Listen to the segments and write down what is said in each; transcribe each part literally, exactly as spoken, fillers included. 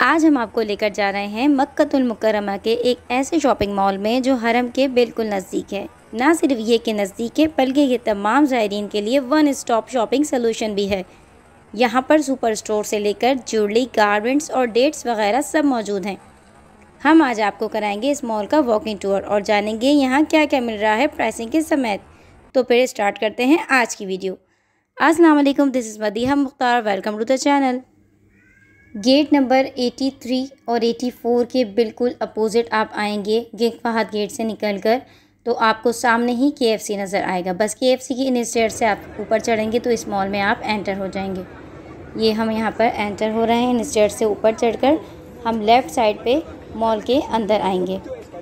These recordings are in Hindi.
आज हम आपको लेकर जा रहे हैं मक्कतुल मुकर्रमा के एक ऐसे शॉपिंग मॉल में जो हरम के बिल्कुल नज़दीक है। ना सिर्फ ये के नज़दीक है बल्कि ये तमाम ज़ायरीन के लिए वन स्टॉप शॉपिंग सलूशन भी है। यहाँ पर सुपर स्टोर से लेकर ज्वेलरी, गारमेंट्स और डेट्स वगैरह सब मौजूद हैं। हम आज आपको कराएंगे इस मॉल का वॉकिंग टूर और जानेंगे यहाँ क्या क्या मिल रहा है प्राइसिंग के समेत। तो फिर स्टार्ट करते हैं आज की वीडियो। अस्सलाम वालेकुम, this is Madiha Mukhtar, welcome to the channel. Gate number तिरासी और चौरासी के बिल्कुल अपोजिट आप आएंगे किंग फहद गेट से निकलकर तो आपको सामने ही केएफसी नज़र आएगा। बस केएफसी की इन स्टेयर से आप ऊपर चढ़ेंगे तो इस मॉल में आप एंटर हो जाएंगे। ये हम यहाँ पर एंटर हो रहे हैं। इन स्टेयर से ऊपर चढ़कर हम लेफ़्ट साइड पे मॉल के अंदर आएंगे।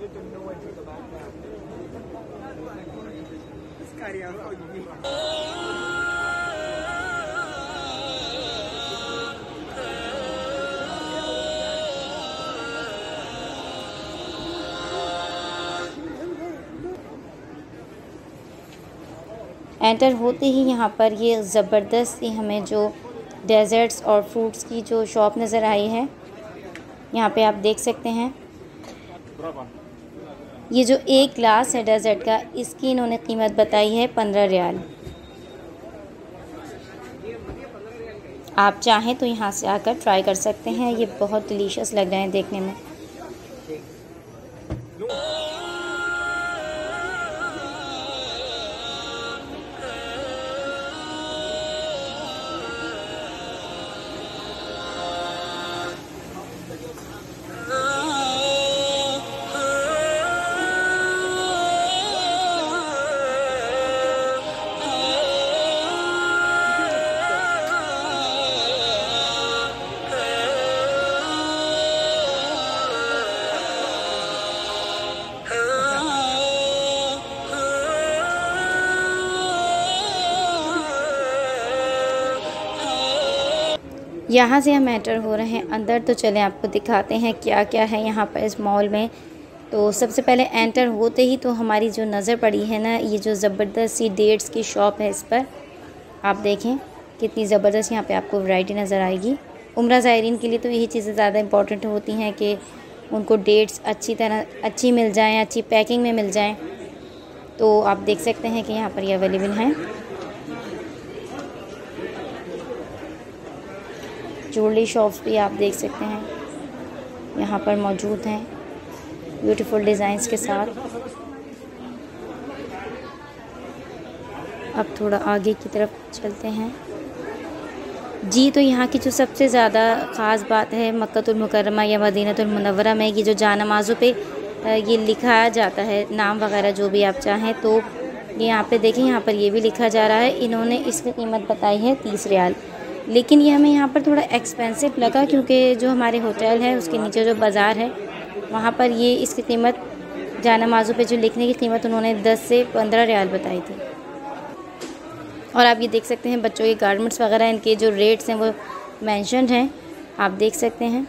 एंटर होते ही यहाँ पर ये ज़बरदस्त ही हमें जो डेज़र्ट्स और फ्रूट्स की जो शॉप नज़र आई है। यहाँ पे आप देख सकते हैं ये जो एक ग्लास है डेज़र्ट का, इसकी इन्होंने कीमत बताई है पंद्रह रियाल। आप चाहें तो यहाँ से आकर ट्राई कर सकते हैं। ये बहुत डिलीशियस लग रहे हैं देखने में। यहाँ से हम एंटर हो रहे हैं अंदर, तो चलें आपको दिखाते हैं क्या क्या है यहाँ पर इस मॉल में। तो सबसे पहले एंटर होते ही तो हमारी जो नज़र पड़ी है ना, ये जो ज़बरदस्त सी डेट्स की शॉप है, इस पर आप देखें कितनी ज़बरदस्त यहाँ पे आपको वैरायटी नज़र आएगी। उम्रा ज़ायरीन के लिए तो यही चीज़ें ज़्यादा इंपॉर्टेंट होती हैं कि उनको डेट्स अच्छी तरह अच्छी मिल जाएँ, अच्छी पैकिंग में मिल जाएँ। तो आप देख सकते हैं कि यहाँ पर ये अवेलेबल हैं। ज्वेलरी शॉप्स भी आप देख सकते हैं यहाँ पर मौजूद हैं ब्यूटीफुल डिज़ाइंस के साथ। अब थोड़ा आगे की तरफ चलते हैं जी। तो यहाँ की जो सबसे ज़्यादा ख़ास बात है मक्कतुल मुकर्रमा या मदीनतुल मुनव्वरा में, ये जो जानमाज़ों पे ये लिखाया जाता है नाम वगैरह जो भी आप चाहें, तो यहाँ पे देखें यहाँ पर ये भी लिखा जा रहा है। इन्होंने इसकी कीमत बताई है तीस रियाल, लेकिन ये हमें यहाँ पर थोड़ा एक्सपेंसिव लगा क्योंकि जो हमारे होटल है उसके नीचे जो बाज़ार है वहाँ पर ये इसकी कीमत जानमाज़ों पे जो लिखने की कीमत उन्होंने दस से पंद्रह रियाल बताई थी। और आप ये देख सकते हैं बच्चों के गारमेंट्स वगैरह, इनके जो रेट्स हैं वो मेंशन्ड हैं, आप देख सकते हैं।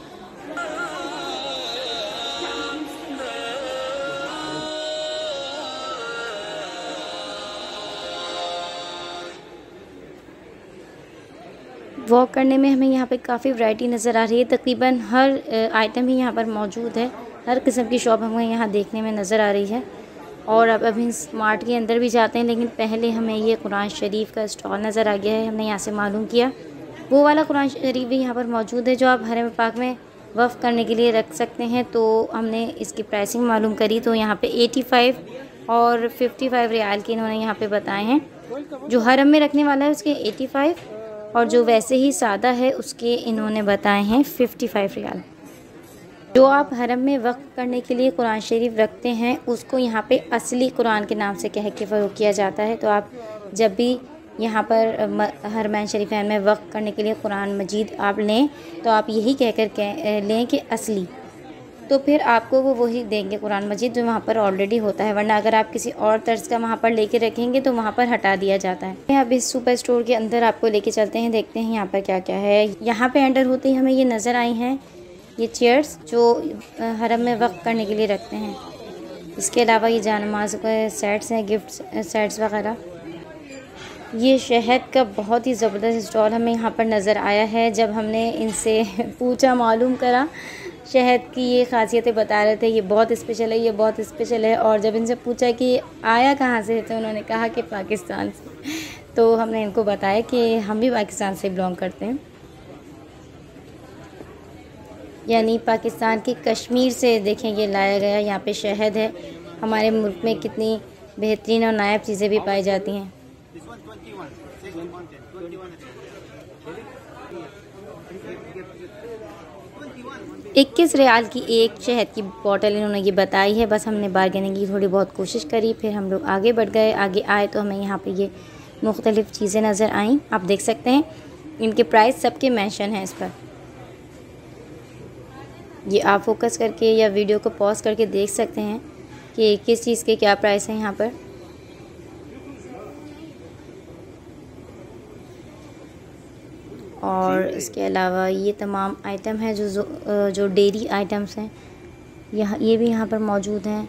वॉक करने में हमें यहाँ पे काफ़ी वैरायटी नज़र आ रही है। तकरीबन हर आइटम ही यहाँ पर मौजूद है, हर किस्म की शॉप हमें यहाँ देखने में नज़र आ रही है। और अब अभी स्मार्ट के अंदर भी जाते हैं, लेकिन पहले हमें ये कुरान शरीफ का स्टॉल नज़र आ गया है। हमने यहाँ से मालूम किया वो वाला कुरान शरीफ भी यहाँ पर मौजूद है जो आप हरम पाक में वफ़ करने के लिए रख सकते हैं। तो हमने इसकी प्राइसिंग मालूम करी तो यहाँ पे पचासी और पचपन रियाल के इन्होंने यहाँ पे बताए हैं। जो हरम में रखने वाला है उसके पचासी और जो वैसे ही सादा है उसके इन्होंने बताए हैं पचपन रियाल। जो आप हरम में वक्फ करने के लिए कुरान शरीफ रखते हैं उसको यहाँ पे असली कुरान के नाम से कह के फ़रोग़ किया जाता है। तो आप जब भी यहाँ पर हरमैन शरीफैन में वक्फ करने के लिए कुरान मजीद आप लें तो आप यही कहकर कह लें कि असली, तो फिर आपको वो वही देंगे कुरान मजीद जो वहाँ पर ऑलरेडी होता है। वरना अगर आप किसी और तर्ज का वहाँ पर लेके रखेंगे तो वहाँ पर हटा दिया जाता है। अब इस सुपर स्टोर के अंदर आपको लेके चलते हैं, देखते हैं यहाँ पर क्या क्या है। यहाँ पे एंटर होते ही हमें ये नज़र आई हैं ये चेयर्स जो हरम में वक्फ करने के लिए रखते हैं। इसके अलावा ये जानमाज़ के सेट्स हैं, गिफ्ट सेट्स वगैरह। ये शहद का बहुत ही ज़बरदस्त स्टॉल हमें यहाँ पर नज़र आया है। जब हमने इनसे पूछा, मालूम करा, शहद की ये ख़ासियतें बता रहे थे, ये बहुत स्पेशल है, ये बहुत स्पेशल है। और जब इनसे पूछा कि आया कहाँ से, तो उन्होंने कहा कि पाकिस्तान से। तो हमने इनको बताया कि हम भी पाकिस्तान से बिलोंग करते हैं, यानी पाकिस्तान के कश्मीर से देखें ये लाया गया यहाँ पे शहद है। हमारे मुल्क में कितनी बेहतरीन और नायाब चीज़ें भी पाई जाती हैं। इक्कीस रियाल की एक शहद की बोतल इन्होंने ये बताई है। बस हमने बार्गेनिंग की थोड़ी बहुत कोशिश करी, फिर हम लोग आगे बढ़ गए। आगे आए तो हमें यहाँ पे ये मुख्तलिफ़ चीज़ें नज़र आईं। आप देख सकते हैं इनके प्राइस सबके मेंशन हैं इस पर। ये आप फोकस करके या वीडियो को पॉज करके देख सकते हैं कि किस चीज़ के क्या प्राइस हैं यहाँ पर। और इसके अलावा ये तमाम आइटम हैं जो जो, जो डेयरी आइटम्स हैं, यहाँ ये भी यहाँ पर मौजूद हैं।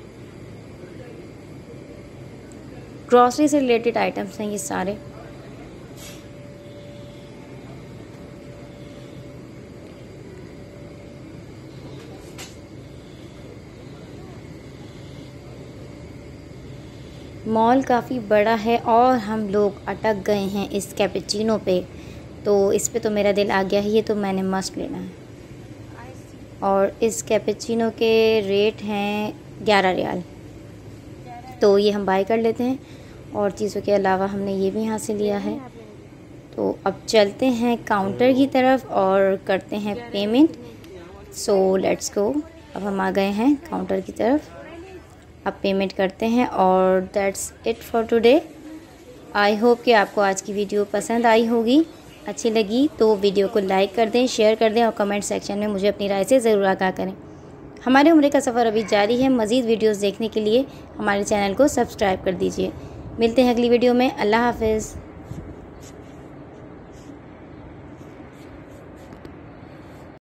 ग्रॉसरी से रिलेटेड आइटम्स हैं ये सारे। मॉल काफ़ी बड़ा है और हम लोग अटक गए हैं इस कैपेचिनो पे, तो इस पे तो मेरा दिल आ गया है, ये तो मैंने मस्ट लेना है। और इस कैपेचिनो के रेट हैं ग्यारह रियाल, तो ये हम बाय कर लेते हैं। और चीज़ों के अलावा हमने ये भी यहाँ से लिया है। तो अब चलते हैं काउंटर की तरफ और करते हैं पेमेंट। So let's go. अब हम आ गए हैं काउंटर की तरफ, अब पेमेंट करते हैं। और that's it for today. I hope कि आपको आज की वीडियो पसंद आई होगी। अच्छी लगी तो वीडियो को लाइक कर दें, शेयर कर दें और कमेंट सेक्शन में मुझे अपनी राय से ज़रूर आगाह करें। हमारे उम्र का सफ़र अभी जारी है। मज़ीद वीडियोस देखने के लिए हमारे चैनल को सब्सक्राइब कर दीजिए। मिलते हैं अगली वीडियो में। अल्लाह हाफ़िज़।